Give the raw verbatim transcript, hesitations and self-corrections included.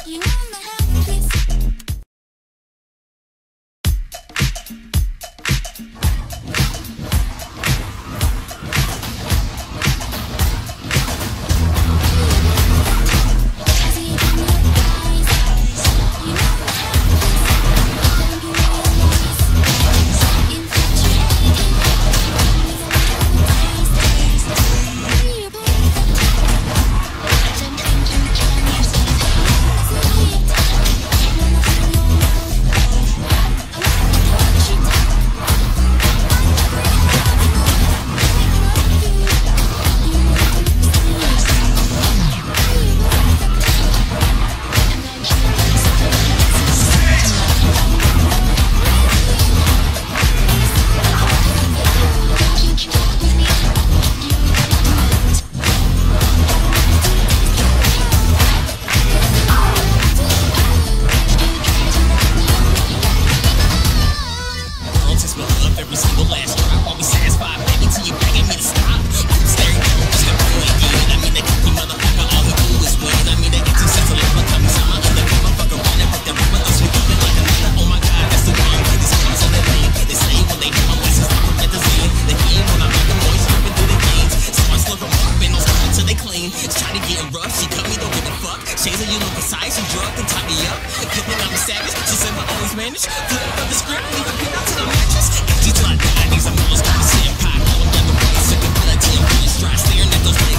You are my happiness. Every single last drop, I'll be satisfied, baby, till you begging me to stop. I'm staring at you, just a boy again. I mean, that cookie motherfucker, all he do is win. I mean, that get too sensitive, but come summer, and that motherfucker run and break that rubber, those we keep it like another. Oh my god, that's the one. These cars on the lane, they say when they hear my voice, it's like at the zen. They hear when I make a noise, ripping through the games. So I slurp them up and those cards till they clean. It's trying to get rough, she cut me, don't give a fuck. Shades of you look precise, you drugged and tie me up. Good thing I'm a savage, she said I always manage. Flip up the script, leave a pin out to the mattress. Till I die, these I'm almost gonna see a pop. All of the way, second blood, till I'm feeling dry, staring at those